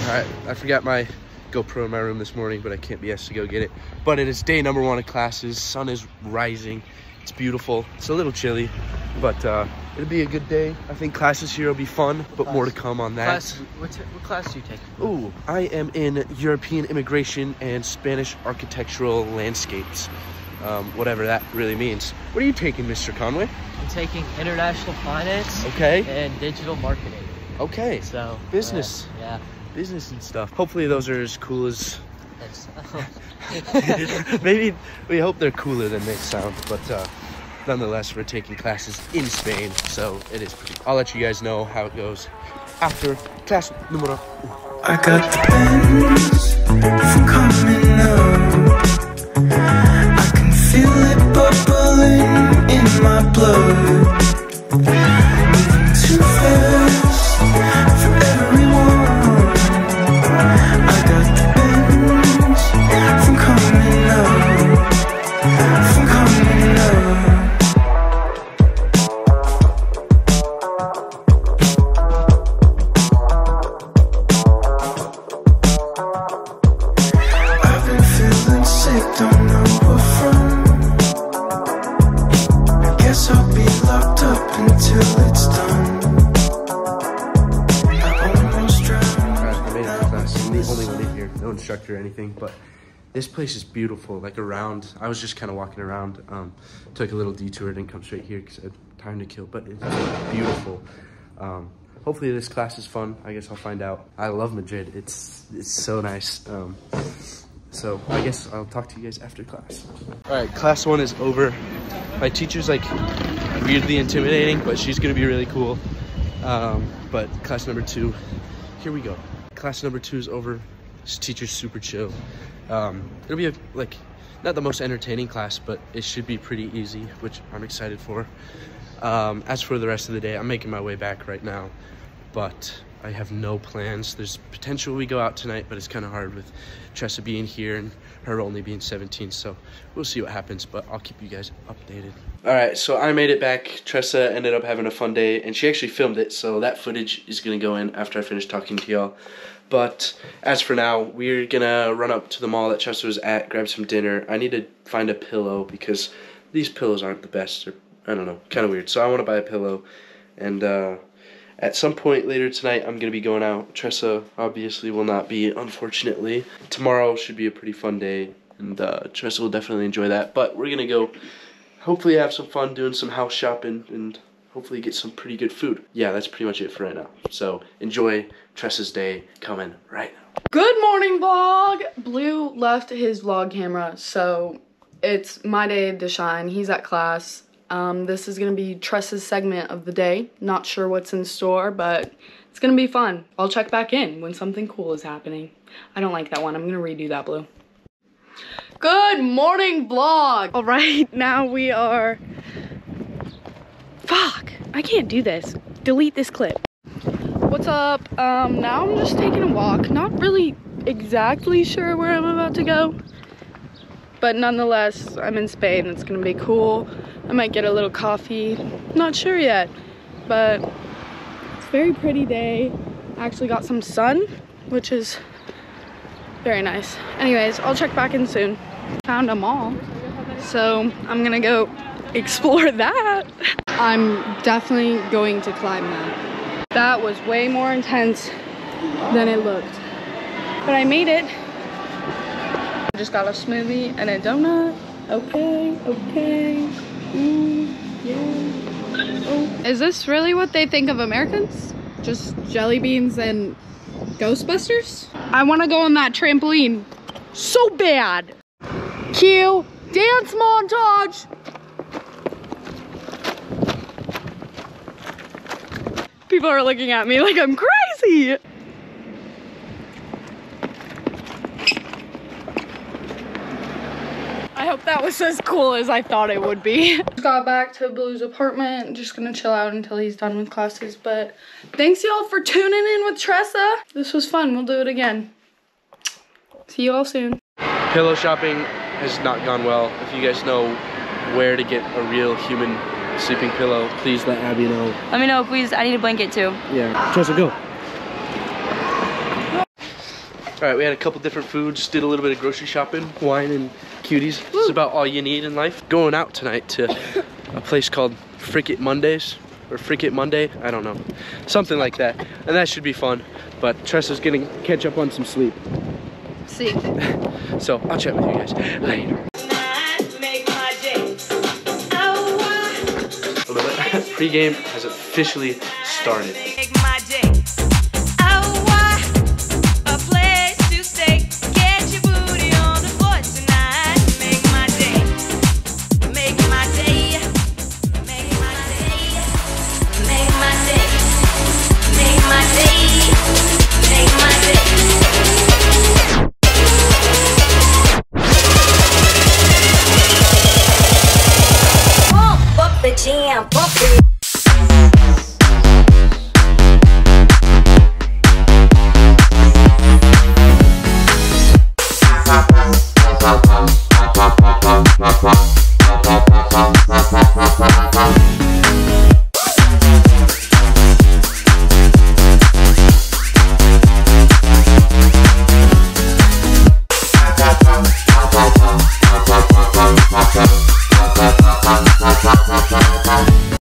Alright, I forgot my GoPro in my room this morning, but I can't be asked to go get it. But it is day number 1 of classes. Sun is rising. It's beautiful. It's a little chilly, but it'll be a good day. I think classes here will be fun, but more to come on that. What class do you take? Ooh, I am in European Immigration and Spanish Architectural Landscapes. Whatever that really means. What are you taking, Mr. Conway? I'm taking International Finance. Okay. And Digital Marketing. Okay. So business. Yeah. Business and stuff. Hopefully those are as cool as... Maybe we hope they're cooler than they sound, but nonetheless, we're taking classes in Spain, so it is pretty. I'll let you guys know how it goes after class numero 1. I got the bends from coming up. I can feel it bubbling in my blood. Moving too fast for everyone. I got the bends from coming up. From coming up. Don't know what from. I guess I'll be locked up until it's done. I almost drowned. Alright, I made it to class. I'm the only one in here, no instructor or anything, but this place is beautiful. Like around, I was just kind of walking around, took a little detour, didn't come straight here because I had time to kill, but it's beautiful. Hopefully this class is fun. I guess I'll find out. I love Madrid. It's so nice. So I guess I'll talk to you guys after class. All right, class 1 is over. My teacher's like weirdly intimidating, but she's gonna be really cool. But class number 2, here we go. Class number 2 is over. This teacher's super chill. It'll be like not the most entertaining class, but it should be pretty easy, which I'm excited for. As for the rest of the day, I'm making my way back right now, but I have no plans. There's potential we go out tonight, but it's kind of hard with Tressa being here and her only being 17, so we'll see what happens, but I'll keep you guys updated. All right, so I made it back. Tressa ended up having a fun day, and she actually filmed it, so that footage is gonna go in after I finish talking to y'all. But as for now, we're gonna run up to the mall that Tressa was at, grab some dinner. I need to find a pillow because these pillows aren't the best. They're, I don't know, kind of weird. So I want to buy a pillow, and at some point later tonight, I'm going to be going out. Tressa obviously will not be, unfortunately. Tomorrow should be a pretty fun day, and Tressa will definitely enjoy that. But we're going to go hopefully have some fun doing some house shopping and hopefully get some pretty good food. Yeah, that's pretty much it for right now. So enjoy Tressa's day coming right now. Good morning, vlog! Blue left his vlog camera, so it's my day to shine. He's at class. This is going to be Tressa's segment of the day. Not sure what's in store, but it's going to be fun. I'll check back in when something cool is happening. I don't like that one. I'm going to redo that, Blue. Good morning, vlog! Alright, now we are... Fuck! I can't do this. Delete this clip. What's up? Now I'm just taking a walk. Not really exactly sure where I'm about to go. But nonetheless, I'm in Spain. It's gonna be cool. I might get a little coffee. Not sure yet, but it's a very pretty day. I actually got some sun, which is very nice. Anyways, I'll check back in soon. Found a mall, so I'm gonna go explore that. I'm definitely going to climb that. That was way more intense than it looked, but I made it. Just got a smoothie and a donut. Okay. Yeah. Oh. Is this really what they think of Americans? Just jelly beans and Ghostbusters? I want to go on that trampoline so bad. Cue dance montage. People are looking at me like I'm crazy. I hope that was as cool as I thought it would be. Just got back to Blue's apartment. Just gonna chill out until he's done with classes. But thanks y'all for tuning in with Tressa. This was fun. We'll do it again. See you all soon. Pillow shopping has not gone well. If you guys know where to get a real human sleeping pillow, please let Abby know. Let me know, please. I need a blanket too. Yeah. Tressa, go. All right, we had a couple different foods, did a little bit of grocery shopping, wine and cuties. This is about all you need in life. Going out tonight to a place called Frick It Mondays, or Frick It Monday, I don't know. Something like that, and that should be fun. But Tressa's gonna catch up on some sleep. See. So I'll chat with you guys later. Pre-game has officially started.